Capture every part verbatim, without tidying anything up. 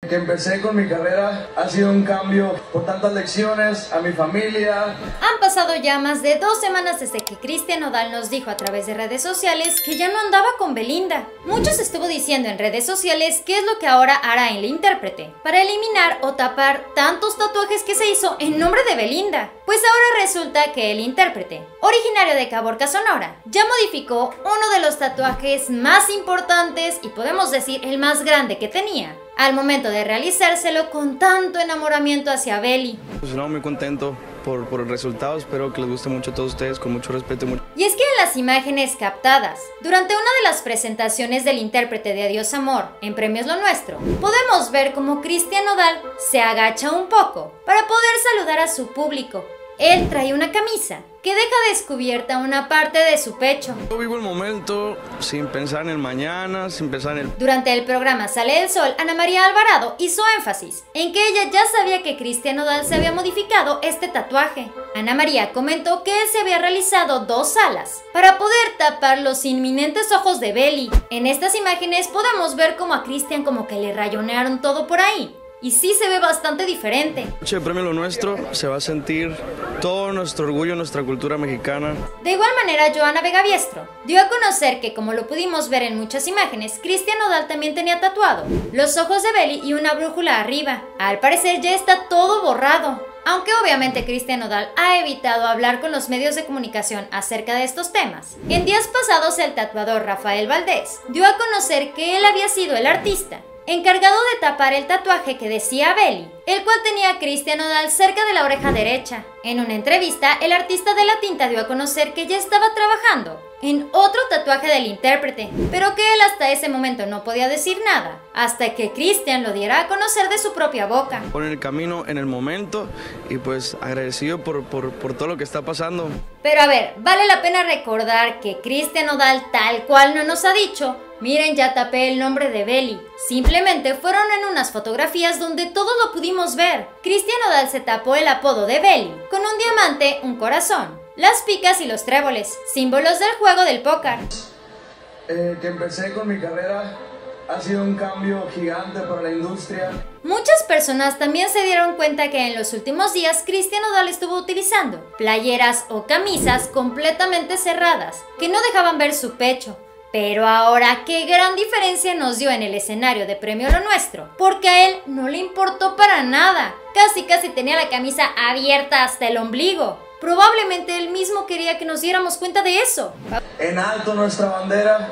Que empecé con mi carrera ha sido un cambio por tantas lecciones a mi familia. Han pasado ya más de dos semanas desde que Cristian Nodal nos dijo a través de redes sociales que ya no andaba con Belinda. Muchos estuvo diciendo en redes sociales qué es lo que ahora hará el intérprete para eliminar o tapar tantos tatuajes que se hizo en nombre de Belinda. Pues ahora resulta que el intérprete, originario de Caborca, Sonora, ya modificó uno de los tatuajes más importantes y podemos decir el más grande que tenía, al momento de realizárselo con tanto enamoramiento hacia Beli. Pues no, muy contento por, por el resultado, espero que les guste mucho a todos ustedes, con mucho respeto. Mucho... Y es que en las imágenes captadas durante una de las presentaciones del intérprete de Adiós Amor en Premios Lo Nuestro, podemos ver como Cristian Nodal se agacha un poco para poder saludar a su público. Él trae una camisa que deja descubierta una parte de su pecho. Yo vivo el momento sin pensar en el mañana, sin pensar en el... Durante el programa Sale el Sol, Ana María Alvarado hizo énfasis en que ella ya sabía que Cristian Nodal se había modificado este tatuaje. Ana María comentó que él se había realizado dos alas para poder tapar los inminentes ojos de Beli. En estas imágenes podemos ver como a Cristian como que le rayonearon todo por ahí. Y sí se ve bastante diferente. Noche de Premio Lo Nuestro se va a sentir todo nuestro orgullo, nuestra cultura mexicana. De igual manera, Joana Vega Biestro dio a conocer que, como lo pudimos ver en muchas imágenes, Cristian Nodal también tenía tatuado los ojos de Beli y una brújula arriba. Al parecer ya está todo borrado. Aunque obviamente Cristian Nodal ha evitado hablar con los medios de comunicación acerca de estos temas. En días pasados, el tatuador Rafael Valdés dio a conocer que él había sido el artista encargado de tapar el tatuaje que decía Beli, el cual tenía Cristian Nodal cerca de la oreja derecha. En una entrevista, el artista de la tinta dio a conocer que ya estaba trabajando en otro tatuaje del intérprete, pero que él hasta ese momento no podía decir nada, hasta que Cristian lo diera a conocer de su propia boca. Por el camino, en el momento, y pues agradecido por, por, por todo lo que está pasando. Pero a ver, vale la pena recordar que Cristian Nodal tal cual no nos ha dicho: miren, ya tapé el nombre de Beli. Simplemente fueron en unas fotografías donde todos lo pudimos ver. Cristian Nodal se tapó el apodo de Beli con un diamante, un corazón, las picas y los tréboles, símbolos del juego del póker. Eh, que empecé con mi carrera ha sido un cambio gigante para la industria. Muchas personas también se dieron cuenta que en los últimos días Cristian Nodal estuvo utilizando playeras o camisas completamente cerradas que no dejaban ver su pecho. Pero ahora, qué gran diferencia nos dio en el escenario de Premio Lo Nuestro, porque a él no le importó para nada. Casi casi tenía la camisa abierta hasta el ombligo. Probablemente él mismo quería que nos diéramos cuenta de eso. En alto nuestra bandera.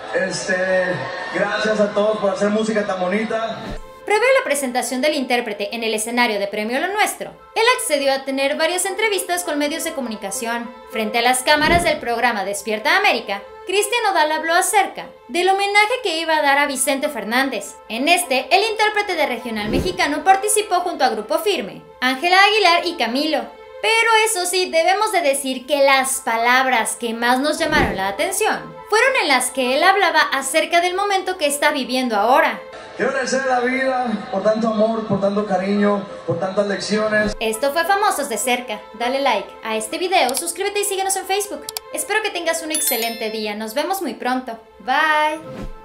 Este, gracias a todos por hacer música tan bonita. Previo a la presentación del intérprete en el escenario de Premio Lo Nuestro, él accedió a tener varias entrevistas con medios de comunicación. Frente a las cámaras del programa Despierta América, Cristian Nodal habló acerca del homenaje que iba a dar a Vicente Fernández. En este, el intérprete de regional mexicano participó junto a Grupo Firme, Ángela Aguilar y Camilo. Pero eso sí, debemos de decir que las palabras que más nos llamaron la atención fueron en las que él hablaba acerca del momento que está viviendo ahora. Quiero agradecer a la vida por tanto amor, por tanto cariño, por tantas lecciones. Esto fue Famosos de Cerca. Dale like a este video, suscríbete y síguenos en Facebook. Espero que tengas un excelente día. Nos vemos muy pronto. Bye.